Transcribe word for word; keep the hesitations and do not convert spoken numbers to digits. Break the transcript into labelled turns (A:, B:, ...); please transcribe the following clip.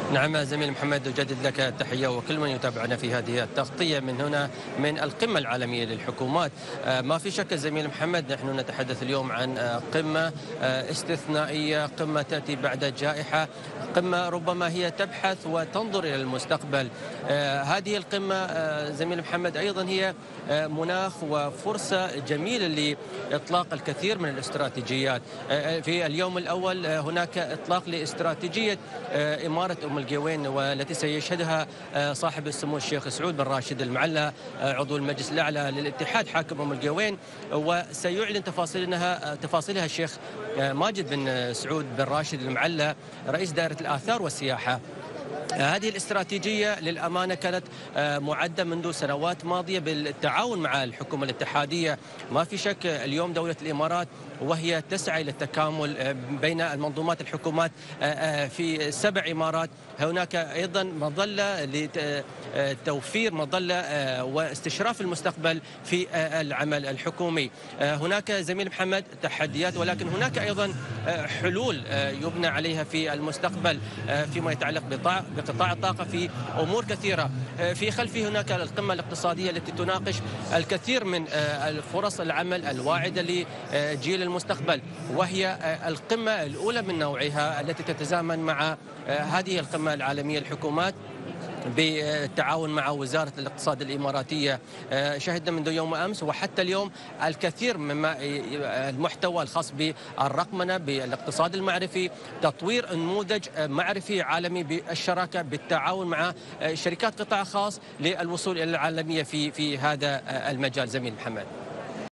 A: نعم زميل محمد، أجدد لك التحية وكل من يتابعنا في هذه التغطية من هنا من القمة العالمية للحكومات. ما في شك زميل محمد، نحن نتحدث اليوم عن قمة استثنائية، قمة تأتي بعد جائحة، قمة ربما هي تبحث وتنظر إلى المستقبل. هذه القمة زميل محمد أيضا هي مناخ وفرصة جميلة لإطلاق الكثير من الاستراتيجيات. في اليوم الأول هناك إطلاق لاستراتيجية إمارة أم القوين، والتي سيشهدها صاحب السمو الشيخ سعود بن راشد المعلى عضو المجلس الأعلى للاتحاد حاكم أم القوين، وسيعلن تفاصيلها تفاصيلها الشيخ ماجد بن سعود بن راشد المعلى رئيس دائرة الآثار والسياحة. هذه الاستراتيجية للأمانة كانت معدة منذ سنوات ماضية بالتعاون مع الحكومة الاتحادية. ما في شك اليوم دولة الإمارات وهي تسعى إلى التكامل بين المنظومات الحكومات في سبع إمارات، هناك أيضا مظلة لتوفير مظلة واستشراف المستقبل في العمل الحكومي. هناك زميل محمد تحديات، ولكن هناك أيضا حلول يبنى عليها في المستقبل فيما يتعلق بقطاع الطاقة، في أمور كثيرة. في خلفه هناك القمة الاقتصادية التي تناقش الكثير من فرص العمل الواعدة لجيل المستقبل، وهي القمة الأولى من نوعها التي تتزامن مع هذه القمة العالمية للحكومات بالتعاون مع وزارة الاقتصاد الإماراتية. شهدنا منذ يوم أمس وحتى اليوم الكثير مما المحتوى الخاص بالرقمنة، بالاقتصاد المعرفي، تطوير نموذج معرفي عالمي بالشراكة بالتعاون مع شركات قطاع خاص للوصول إلى العالمية في في هذا المجال زميل محمد.